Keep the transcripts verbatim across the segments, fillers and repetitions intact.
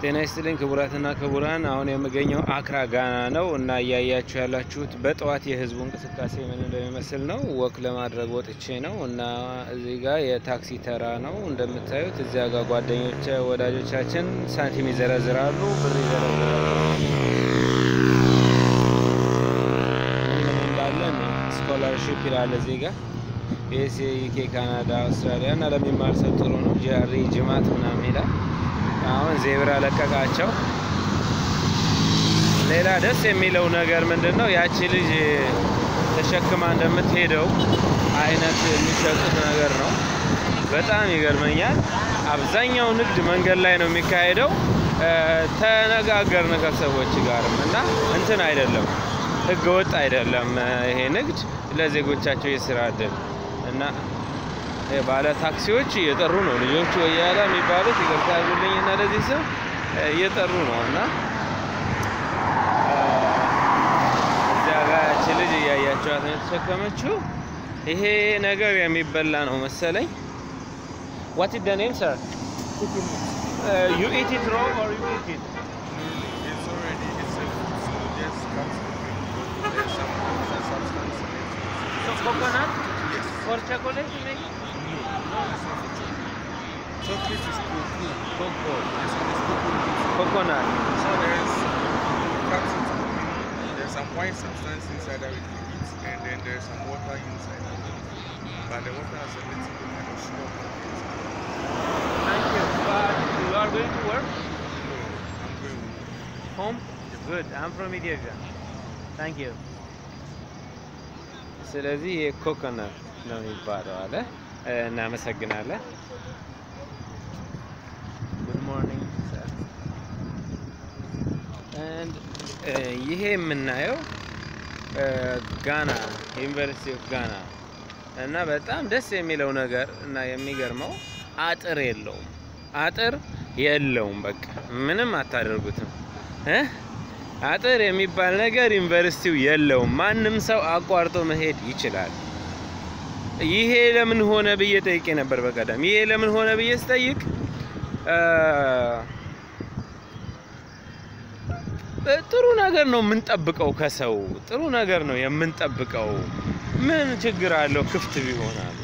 ጤና ይስጥልኝ ክቡራትና ክቡራን አሁን የምገኘው አክራ ጋና ነው እና ያያያችሁ ያላችሁት በጠዋት የህዝቡ እንቅስቃሴ ምን እንደሚመስል ነው ወክ ለማድረግ ወጥቼ ነው እና እዚህ ጋር የታክሲ ተራ ነው እንደምታዩት እዚያ ጋር ጓደኞቼ ወዳጆቻችን ሳንቲም ይዘረዝራሉ ብር ይዘረዝራሉ ባለን ስኮላርሺፕ ይላል እዚህ ጋር ኤስኤኬ ካናዳ አውስትራሊያ እና ለሚማር ሰው ጥሩ ነው ጃሪ ጅማት ምናምን ይላል አሁን ዜብራ ለቀቃቸው ሌላ ደስ የሚለው ነገር ምንድነው ያቺ ልጅ ተሸክማ እንደምትሄደው አይነት የሚሸጡት ነገር ነው በጣም ይገርመኛል አብዛኛው ንግድ መንገድ ላይ ነው የሚካሄደው ተነጋገርን ከሰዎች ጋር እና እንትን አይደለም ህገወጥ አይደለም ይሄ ንግድ ለዜጎቻቸው የሥራ ዕድል እና ባለ ታክሲዎች እየጠሩ ነው ልጆቹ ወያላ የሚባሉት ይገርታሉልኝ እና ለዚህ ሰው እየጠሩ ነው እና እዚያ ጋር እቺ ልጅ ያያያችኋት ነው ተሸከመችው ይሄ ነገር የሚበላ ነው መሰለኝ What is the name sir? Uh, you eat it raw or you eat it? It's already it's a food so just comes there's some substance in it. So coconut? Yes. For chocolate you make? Chocolate is cocoa. Cocoa. This one is cocoa. Coconut. So there's cups of cocoa. There's some white substance inside that we can eat, and then there's some water inside. But the water has a little bit kind of sugar content. Thank you. But you are going to work? No, I'm going home. Good. I'm from Ethiopia. Thank you. ስለዚህ የኮኮናት ነው የሚባለው አለ እናመሰግናለን Good morning sir and ይሄ የምናየው ጋና ዩኒቨርሲቲ ኦፍ ጋና እና በጣም ደስ የሚለው ነገር እና የሚገርመው አጥር የለውም አጥር የለውም በቃ ምንም አታደርጉትም እ አጥር የሚባል ነገር ዩኒቨርሲቲው የለውም ማንንም ሰው አቋርጦ መሄድ ይችላል ይሄ ለምን ሆነ ብዬ ጠይቄ ነበር በቀደም ይሄ ለምን ሆነ ብዬ ስጠይቅ ጥሩ ነገር ነው የምንጠብቀው ከሰው ጥሩ ነገር ነው የምንጠብቀው ምን ችግር አለው ክፍት ቢሆናል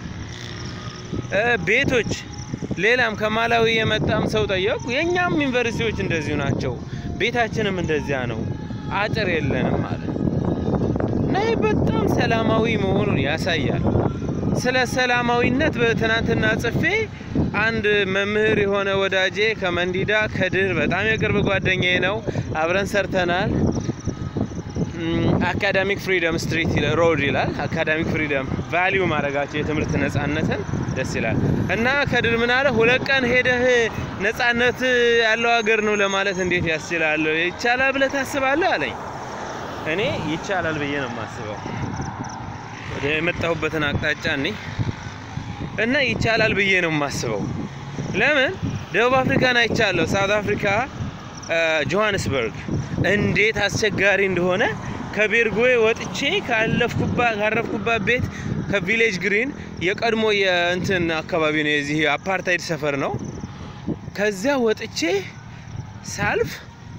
ቤቶች ሌላም ከማላዊ የመጣም ሰው ጠየቁ የኛም ዩኒቨርሲቲዎች እንደዚሁ ናቸው ቤታችንም እንደዚያ ነው አጥር የለንም ማለት ናይ በጣም ሰላማዊ መሆኑን ያሳያል ስለ ሰላማዊነት በትናንትና ጽፌ አንድ መምህር የሆነ ወዳጄ ከመንዲዳ ከድር በጣም የቅርብ ጓደኛዬ ነው አብረን ሰርተናል አካዳሚክ ፍሪደም ስትሪት ሮድ ይላል አካዳሚክ ፍሪደም ቫልዩ ማረጋቸው የትምህርት ነጻነትን ደስ ይላል እና ከድር ምን አለ ሁለት ቀን ሄደህ ነጻነት ያለው ሀገር ነው ለማለት እንዴት ያስችላል ይቻላል ብለህ ታስባለህ አለኝ እኔ ይቻላል ብዬ ነው የማስበው ወደ የመጣሁበትን አቅጣጫ ነኝ እና ይቻላል ብዬ ነው የማስበው ለምን ደቡብ አፍሪካን አይቻለሁ ሳውዝ አፍሪካ ጆሃንስበርግ እንዴት አስቸጋሪ እንደሆነ ከቤርጎይ ወጥቼ ካለፍኩባ ካረፍኩባ ቤት ከቪሌጅ ግሪን የቀድሞ የእንትን አካባቢ ነው እዚህ አፓርታይድ ሰፈር ነው ከዚያ ወጥቼ ሳልፍ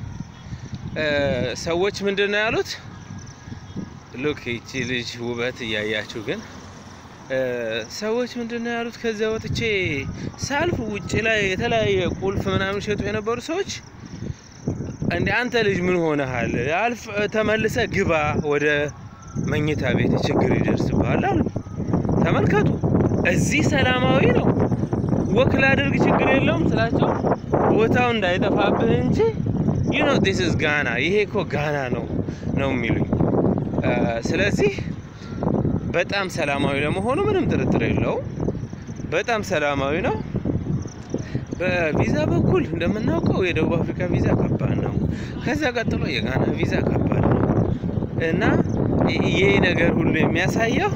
ሰዎች ምንድነው ያሉት ሉክ እቺ ልጅ ውበት ያያያችሁ ግን ሰዎች ምንድነው ያሉት ከዚያ ወጥቼ ሳልፍ ውጪ ላይ የተለያየ ቁልፍ ምናምን ሸጡ የነበሩ ሰዎች እንዴ አንተ ልጅ ምን ሆነሃል አልፍ ተመልሰ ግባ ወደ መኝታ ቤት ችግር ይደርስብሃል አሉ ተመልከቱ እዚህ ሰላማዊ ነው ወክላ አድርግ ችግር የለውም ስላቸው ቦታው እንዳይጠፋብህ እንጂ you know this is Ghana ይሄ እኮ ጋና ነው ነው የሚሉኝ ስለዚህ በጣም ሰላማዊ ለመሆኑ ምንም ጥርጥር የለውም በጣም ሰላማዊ ነው በቪዛ በኩል እንደምናውቀው የደቡብ አፍሪካ ቪዛ ከባድ ነው ከዛ ቀጥሎ የጋና ቪዛ ከባድ ነው እና ይሄ ነገር ሁሉ የሚያሳየው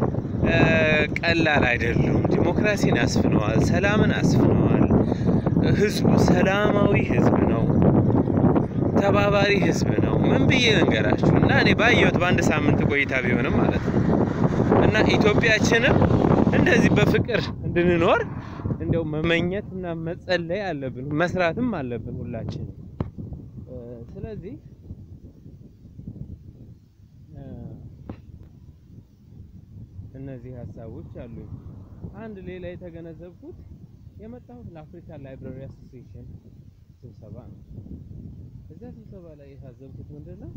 ቀላል አይደለም ዲሞክራሲን አስፍነዋል ሰላምን አስፍነዋል ህዝቡ ሰላማዊ ህዝብ ነው ተባባሪ ህዝብ ነው ምን ብዬ እንገራችሁ እና እኔ ባየሁት በአንድ ሳምንት ቆይታ ቢሆንም ማለት ነው እና ኢትዮጵያችንም እንደዚህ በፍቅር እንድንኖር እንደው መመኘትና መጸለይ አለብን መስራትም አለብን ሁላችን ስለዚህ እነዚህ ሐሳቦች አሉ አንድ ሌላ የተገነዘብኩት የመጣሁት ለአፍሪካ ላይብራሪ አሶሲዬሽን ስብሰባ ነው እዛ ስብሰባ ላይ የታዘብኩት ምንድነው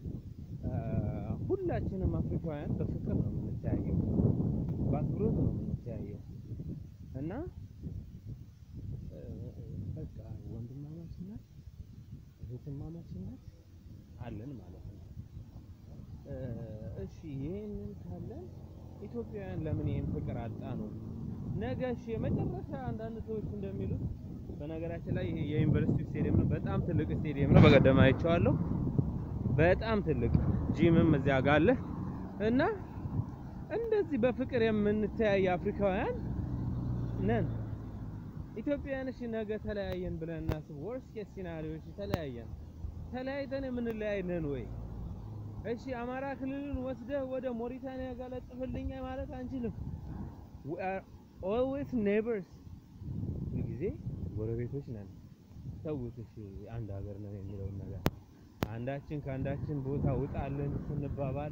ሁላችንም አፍሪካውያን በፍቅር ነው የምንተያየው በአክብሮት ነው የምንተያየው እና በቃ ወንድማማችነት እህትማማችነት አለን ማለት ነው እሺ ይሄንን ካለን ኢትዮጵያውያን ለምን ይሄን ፍቅር አጣ ነው ነገሽ የመጨረሻ አንዳንድ ሰዎች እንደሚሉት በነገራችን ላይ ይሄ የዩኒቨርሲቲ ስቴዲየም ነው በጣም ትልቅ ስቴዲየም ነው በቀደም አይቼዋለሁ በጣም ትልቅ ጂምም እዚያ ጋር አለ እና እንደዚህ በፍቅር የምንተያይ አፍሪካውያን ነን ኢትዮጵያውያን እሺ ነገ ተለያየን ብለን እናስብ ወርስ ኬስ ሲናሪዮች ተለያየን ተለያይተን የምንለያይ ነን ወይ እሺ አማራ ክልልን ወስደህ ወደ ሞሪታኒያ ጋር ለጥፍልኝ ማለት አንችልም we are always neighbors ጊዜ ጎረቤቶች ነን ሰውት እሺ አንድ ሀገር ነው የሚለው ነገር አንዳችን ካንዳችን ቦታ ውጣልን ስንባባል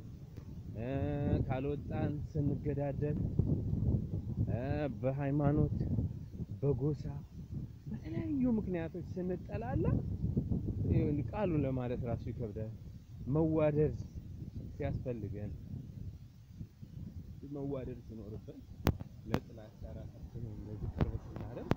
ካልወጣን ስንገዳደል በሃይማኖት በጎሳ በተለያዩ ምክንያቶች ስንጠላላ ቃሉን ለማለት ራሱ ይከብዳል መዋደድ ሲያስፈልገን መዋደድ ሲኖርብን ለጥላቻ ራሳችንን እንደዚህ ቅርብ ስናደርግ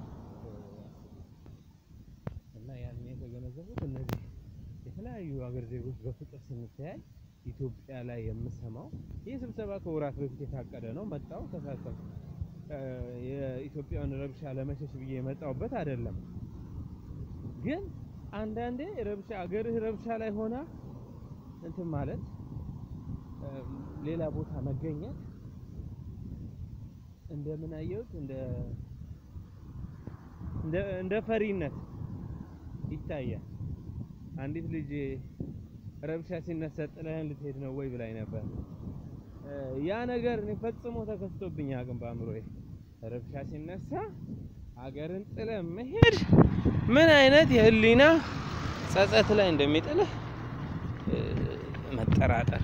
እና ያን የተገነዘቡት እነዚህ የተለያዩ ሀገር ዜጎች በፍቅር ስንተያይ ኢትዮጵያ ላይ የምሰማው ይህ ስብሰባ ከወራት በፊት የታቀደ ነው መጣው ተሳተፍ የኢትዮጵያን ረብሻ ለመሸሽ ብዬ የመጣውበት አይደለም ግን አንዳንዴ ረብሻ ሀገርህ ረብሻ ላይ ሆና እንትን ማለት ሌላ ቦታ መገኘት እንደምን አየሁት እንደ እንደ እንደ ፈሪነት ይታያል አንዲት ልጅ ረብሻ ሲነሳ ጥለህን ልትሄድ ነው ወይ ብላኝ ነበር ያ ነገር እኔ ፈጽሞ ተከስቶብኝ አቅም ባምሮዬ ረብሻ ሲነሳ ሀገርን ጥለ መሄድ ምን አይነት የህሊና ጸጸት ላይ እንደሚጥልህ መጠራጠር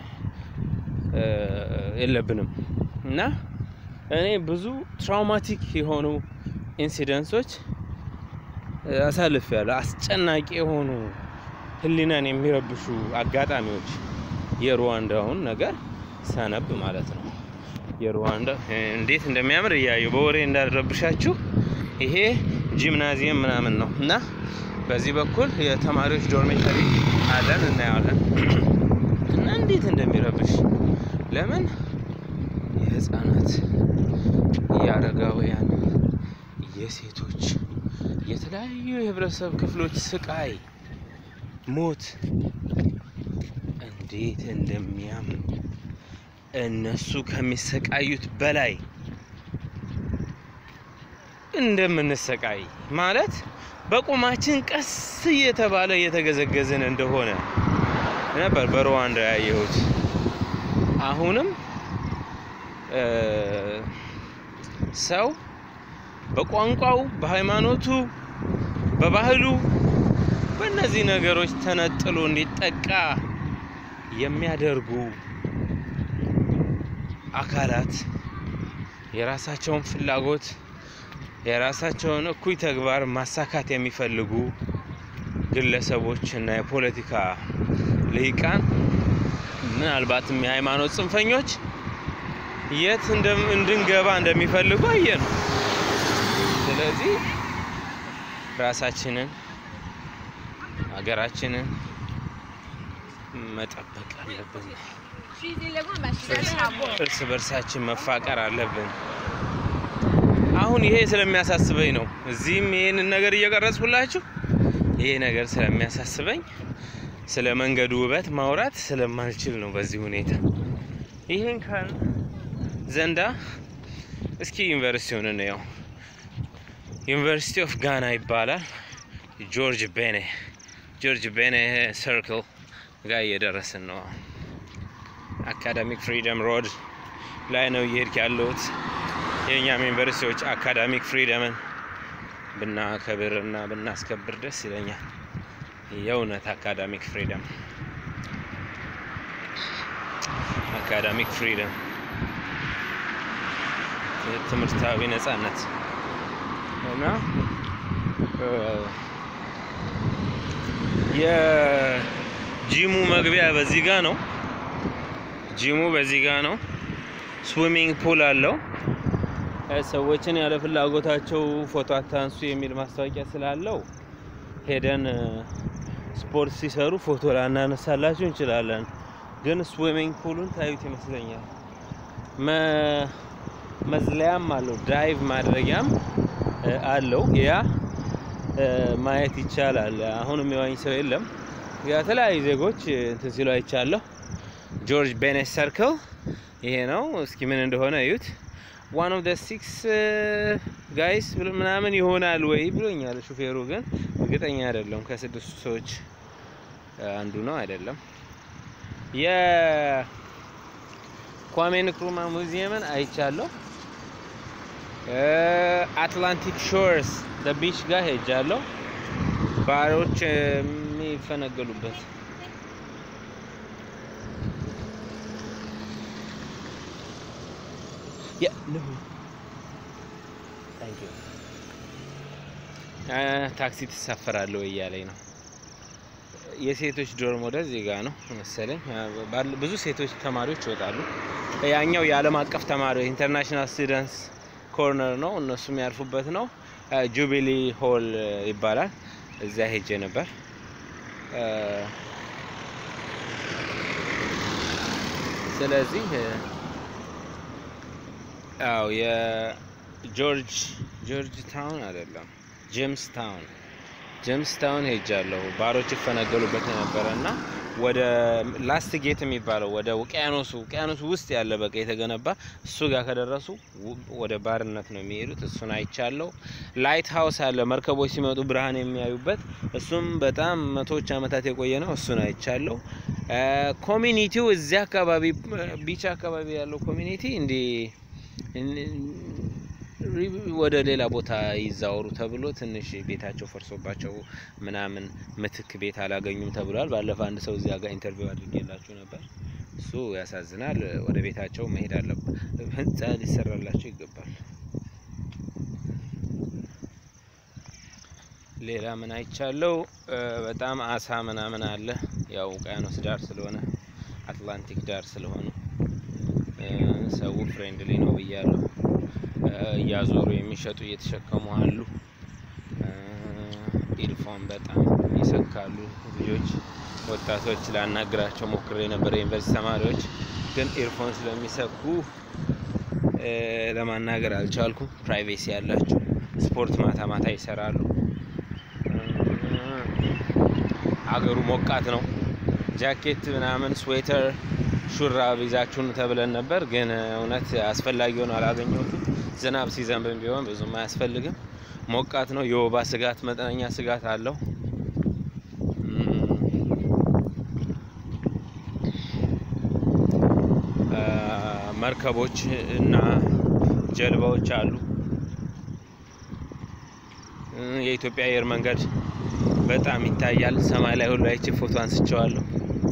የለብንም እና እኔ ብዙ ትራውማቲክ የሆኑ ኢንሲደንሶች አሳልፌያለሁ አስጨናቂ የሆኑ ህሊናን የሚረብሹ አጋጣሚዎች የሩዋንዳውን ነገር ሰነብ ማለት ነው የሩዋንዳ እንዴት እንደሚያምር ያዩ በወሬ እንዳረብሻችሁ ይሄ ጂምናዚየም ምናምን ነው እና በዚህ በኩል የተማሪዎች ዶርሜተሪ አለን እናያለን እና እንዴት እንደሚረብሽ ለምን የህፃናት ያረጋውያን የሴቶች የተለያዩ የህብረተሰብ ክፍሎች ስቃይ ሞት እንዴት እንደሚያምር እነሱ ከሚሰቃዩት በላይ እንደምንሰቃይ ማለት በቁማችን ቀስ እየተባለ እየተገዘገዝን እንደሆነ ነበር በሩዋንዳ ያየሁት አሁንም ሰው በቋንቋው በሃይማኖቱ በባህሉ በእነዚህ ነገሮች ተነጥሎ እንዲጠቃ የሚያደርጉ አካላት የራሳቸውን ፍላጎት የራሳቸውን እኩይ ተግባር ማሳካት የሚፈልጉ ግለሰቦች እና የፖለቲካ ልሂቃን ምናልባትም የሃይማኖት ጽንፈኞች የት እንድንገባ እንደሚፈልጉ አየን ስለዚህ ራሳችንን ሀገራችንን መጠበቅ አለብን እርስ በርሳችን መፋቀር አለብን አሁን ይሄ ስለሚያሳስበኝ ነው እዚህም ይሄንን ነገር እየቀረጽኩላችሁ ይሄ ነገር ስለሚያሳስበኝ ስለ መንገዱ ውበት ማውራት ስለማልችል ነው በዚህ ሁኔታ ይሄን ካን ዘንዳ እስኪ ዩኒቨርሲቲውን ነው ዩኒቨርሲቲ ኦፍ ጋና ይባላል ጆርጅ ቤኔ ጆርጅ ቤኔ ሰርክል ጋር እየደረስን ነው አካዳሚክ ፍሪደም ሮድ ላይ ነው እየሄድክ ያለሁት የኛም ዩኒቨርሲቲዎች አካዳሚክ ፍሪደምን ብናከብርና ብናስከብር ደስ ይለኛል የእውነት አካዳሚክ ፍሪደም አካዳሚክ ፍሪደም ትምህርታዊ ነጻነት እና የጂሙ መግቢያ በዚህ ጋር ነው ጂሙ በዚህ ጋር ነው ስዊሚንግ ፑል አለው ሰዎችን ያለ ፍላጎታቸው ፎቶ አታንሱ የሚል ማስታወቂያ ስላለው ሄደን ስፖርት ሲሰሩ ፎቶ ላናነሳላችሁ እንችላለን ግን ስዊሚንግ ፑሉን ታዩት ይመስለኛል መዝለያም አለው ዳይቭ ማድረጊያም አለው ያ ማየት ይቻላል አሁን የሚዋኝ ሰው የለም የተለያዩ ዜጎች እንትን ሲሉ አይቻለሁ ጆርጅ ቤኔት ሰርክል ይሄ ነው እስኪ ምን እንደሆነ እዩት one of the six guys ምናምን ይሆናል ወይ ብሎኛል ሹፌሩ ግን እርግጠኛ አይደለም ከስድስቱ ሰዎች አንዱ ነው አይደለም የኳሜ ንክሩማ ሙዚየምን አይቻለሁ አትላንቲክ ሾርስ the beach ጋር ሄጃለሁ ባሮች የሚፈነገሉበት yeah no thank you ታክሲ ተሳፈራለሁ እያለኝ ነው የሴቶች ዶርም ወደዚህ ጋር ነው መሰለኝ ብዙ ሴቶች ተማሪዎች ይወጣሉ ያኛው የዓለም አቀፍ ተማሪዎች ኢንተርናሽናል ስቱደንትስ ኮርነር ነው እነሱም ያርፉበት ነው ጁቢሊ ሆል ይባላል እዛ ሄጄ ነበር ስለዚህ አው የጆርጅ ጆርጅ ታውን አይደለም ጄምስ ታውን ጄምስ ታውን ሄጃለሁ ባሮች ይፈነገሉበት ነበርና ወደ ላስት ጌት የሚባለው ወደ ውቅያኖሱ ውቅያኖሱ ውስጥ ያለ በቃ የተገነባ እሱ ጋር ከደረሱ ወደ ባርነት ነው የሚሄዱት እሱን አይቻለሁ ላይት ሃውስ አለ መርከቦች ሲመጡ ብርሃን የሚያዩበት እሱም በጣም መቶዎች አመታት የቆየ ነው እሱን አይቻለሁ ኮሚኒቲው እዚያ አካባቢ ቢች አካባቢ ያለው ኮሚኒቲ እንዲ ወደ ሌላ ቦታ ይዛወሩ ተብሎ ትንሽ ቤታቸው ፈርሶባቸው ምናምን ምትክ ቤት አላገኙም ተብሏል ባለፈው አንድ ሰው እዚያ ጋር ኢንተርቪው አድርጌላችሁ ነበር እሱ ያሳዝናል ወደ ቤታቸው መሄድ አለበት ህንጻ ሊሰራላቸው ይገባል ሌላ ምን አይቻለው በጣም አሳ ምናምን አለ ያው ውቅያኖስ ዳር ስለሆነ አትላንቲክ ዳር ስለሆነ ሰው ፍሬንድሊ ነው ብያለሁ ያዞሩ የሚሸጡ እየተሸከሙ አሉ ኢርፎን በጣም ይሰካሉ ልጆች ወጣቶች ላናግራቸው ሞክሬ ነበር ዩኒቨርሲቲ ተማሪዎች ግን ኢርፎን ስለሚሰኩ ለማናገር አልቻልኩም ፕራይቬሲ ያላቸው ስፖርት ማታ ማታ ይሰራሉ አገሩ ሞቃት ነው ጃኬት ምናምን ስዌተር ሹራብ ይዛችሁን ተብለን ነበር ግን እውነት አስፈላጊ ሆኖ አላገኘሁትም ዝናብ ሲዘንብም ቢሆን ብዙም አያስፈልግም ሞቃት ነው የወባ ስጋት መጠነኛ ስጋት አለው መርከቦች እና ጀልባዎች አሉ የኢትዮጵያ አየር መንገድ በጣም ይታያል ሰማይ ላይ ሁሉ አይቼ ፎቶ አንስቼዋለሁ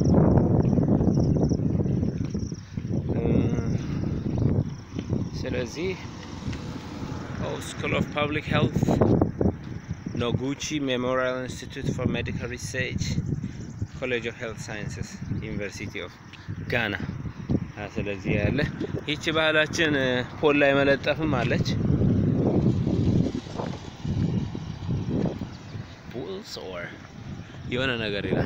ስለዚህ School of Public Health Noguchi Memorial Institute for Medical Research College of Health Sciences University of Ghana ስለዚህ ያለ ይቺ ባህላችን ፖል ላይ መለጠፍም አለች ፑልስ ኦር የሆነ ነገር ይላል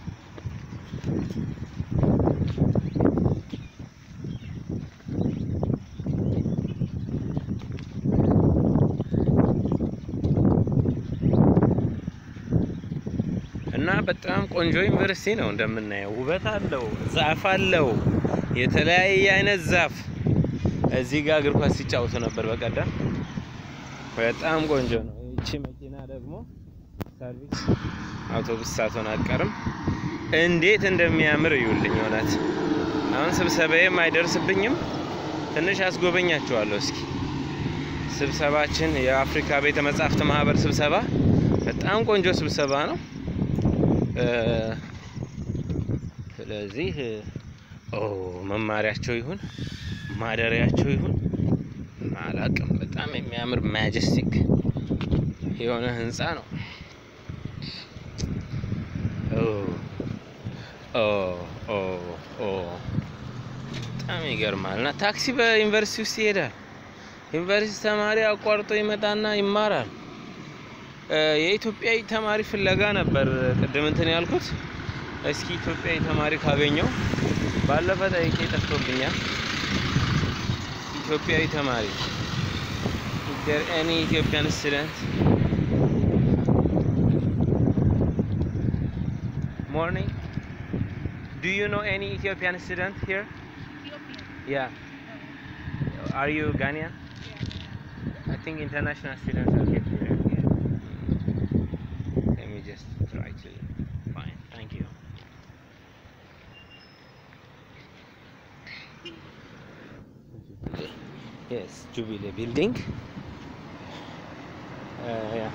እና በጣም ቆንጆ ዩኒቨርሲቲ ነው እንደምናየው ውበት አለው ዛፍ አለው የተለያየ አይነት ዛፍ እዚህ ጋር እግር ኳስ ሲጫወቱ ነበር በቀደም በጣም ቆንጆ ነው እቺ መኪና ደግሞ ሰርቪስ አውቶቡስ ሳትሆን አቀርም እንዴት እንደሚያምር ይውልኝ እውነት አሁን ስብሰባዬም አይደርስብኝም ትንሽ አስጎበኛቸዋለሁ እስኪ ስብሰባችን የአፍሪካ ቤተ መጻሕፍት ማህበር ስብሰባ በጣም ቆንጆ ስብሰባ ነው። ስለዚህ ኦ መማሪያቸው ይሁን ማደሪያቸው ይሁን አላቅም በጣም የሚያምር ማጀስቲክ የሆነ ህንጻ ነው። ኦ ኦ ኦ ኦ በጣም ይገርማልና ታክሲ በዩኒቨርሲቲ ውስጥ ይሄዳል። ዩኒቨርሲቲ ተማሪ አቋርጦ ይመጣና ይማራል። የኢትዮጵያዊ ተማሪ ፍለጋ ነበር ቅድም እንትን ያልኩት። እስኪ ኢትዮጵያዊ ተማሪ ካገኘው ባለፈ ጠይቄ ጠፍቶብኛል። ኢትዮጵያዊ ተማሪ is there any Ethiopian student? Morning. Do you know any Ethiopian student here? Ethiopian? Yeah. No. Are you Ghanaian? Yeah. I think international students are here. Yeah. Let me just try to find. Thank you. Yes, Jubilee building. Uh, yeah.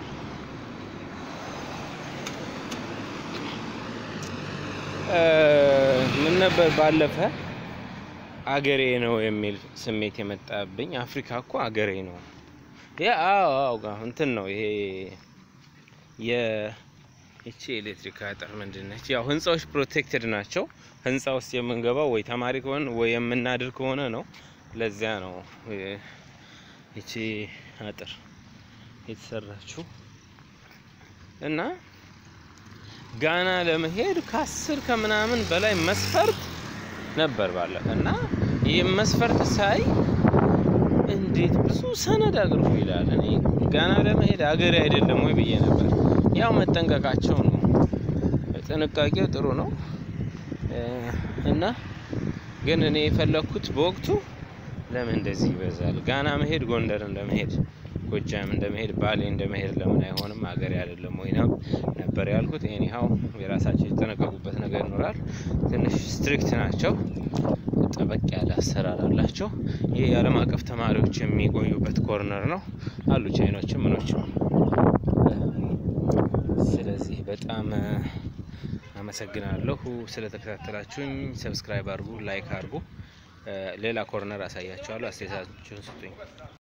ምን ነበር ባለፈ አገሬ ነው የሚል ስሜት የመጣብኝ። አፍሪካ እኮ አገሬ ነው። ያ አዎ አዎ እንትን ነው ይሄ የ እቺ ኤሌክትሪክ አጥር ምንድነች? ያው ህንጻዎች ፕሮቴክትድ ናቸው። ህንጻ ውስጥ የምንገባው ወይ ተማሪ ከሆነ ወይ የምናድር ከሆነ ነው። ለዚያ ነው እቺ አጥር የተሰራችው። እና ጋና ለመሄድ ከአስር ከምናምን በላይ መስፈርት ነበር ባለፈ እና ይሄ መስፈርት ሳይ እንዴት ብዙ ሰነድ አቅርቡ ይላል። እኔ ጋና ለመሄድ አገሬ አይደለም ወይ ብዬ ነበር። ያው መጠንቀቃቸው ነው። ጥንቃቄው ጥሩ ነው። እና ግን እኔ የፈለኩት በወቅቱ ለምን እንደዚህ ይበዛል? ጋና መሄድ ጎንደር እንደመሄድ ጎጃም እንደመሄድ ባሌ እንደመሄድ ለምን አይሆንም? አገሬ አይደለም ወይ ነው ነበር ያልኩት። ኤኒሃው የራሳቸው የተጠነቀቁበት ነገር ይኖራል። ትንሽ ስትሪክት ናቸው። ጠበቅ ያለ አሰራር አላቸው። ይሄ የዓለም አቀፍ ተማሪዎች የሚቆዩበት ኮርነር ነው አሉ ቻይኖችም ምኖችም። ስለዚህ በጣም አመሰግናለሁ ስለተከታተላችሁኝ። ሰብስክራይብ አድርጉ፣ ላይክ አድርጉ። ሌላ ኮርነር አሳያችኋለሁ። አስተያየታችሁን ስጡኝ።